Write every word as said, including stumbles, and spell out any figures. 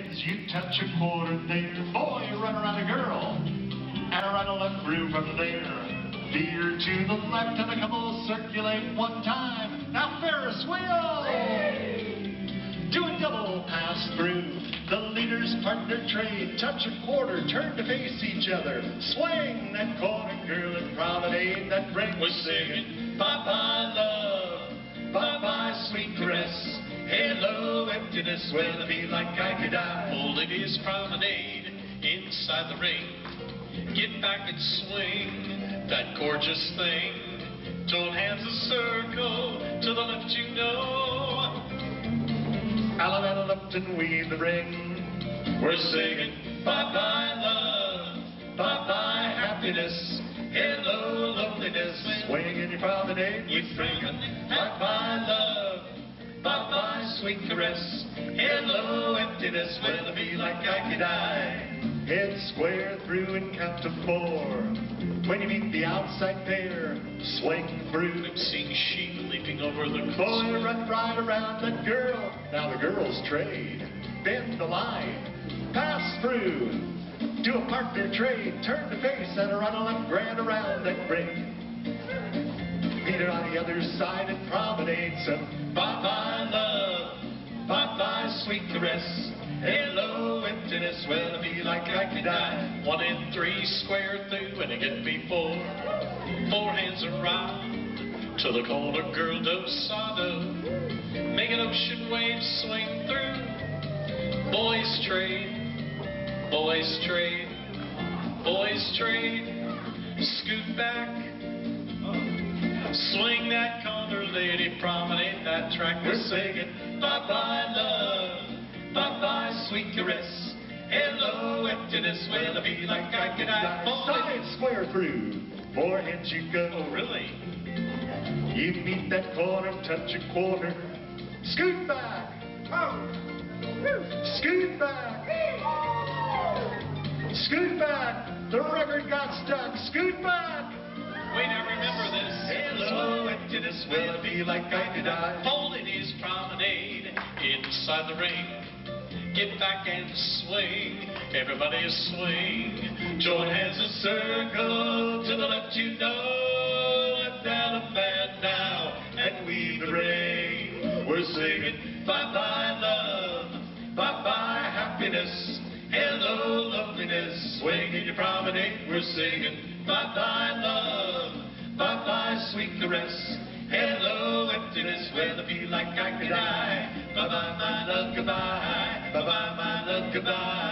You touch a quarter there, boy, run around a girl, and run a left through from there. Veer to the left and a couple circulate one time. Now Ferris wheel! Do a double pass through. The leaders part their trade, touch a quarter, turn to face each other. Swing that corner, girl, and promenade that ring. We're singing, bye-bye love, bye-bye sweet caress. Hello, emptiness, well, I feel like I could die. Old ladies promenade inside the ring. Get back and swing that gorgeous thing. Join hands a circle to the left, you know. Allen and Lupton weave the ring. We're singing bye-bye love, bye-bye happiness. Hello, loneliness. Swing in your promenade. You singing bye-bye love, bye-bye sweet caress. Hello, emptiness, well, I feel like I could die. Head square through and count to four. When you meet the outside pair, swing through. I'm seeing sheep leaping over the Boy, course. run right around that girl. Now the girls trade. Bend the line. Pass through. Do a partner trade. Turn to face and run a left grand around that ring. Meet her on the other side and promenade some Bye-bye love, bye-bye sweet caress. Hello, emptiness, well, I feel like I could die. One and three square through and again before. Four hands around to the corner, girl, do sado. Make an ocean wave swing through. Boys trade, boys trade, boys trade. Scoot back. Swing that corner, lady, promenade that track. We're singing bye-bye love, bye-bye sweet caress. Hello, emptiness, well, I feel like I could die. Side square through, four heads you go. Oh, really? You meet that corner, touch a quarter. Scoot back. Oh. Scoot back. Scoot back. The record got stuck. Scoot back. Wait, I remember this. Hello, emptiness, well, I feel like I could die. Old ladies promenade inside the ring. Get back and swing, everybody swing. Join hands in circle to the left, you know. Left elephant now and weave the ring. We're singing bye-bye love, bye-bye happiness. Hello, loneliness, swing in your promenade. We're singing bye-bye love, bye-bye sweet caress. Hello, emptiness, well, I feel like I could die. Bye-bye, my love, goodbye. Bye-bye, my love, goodbye.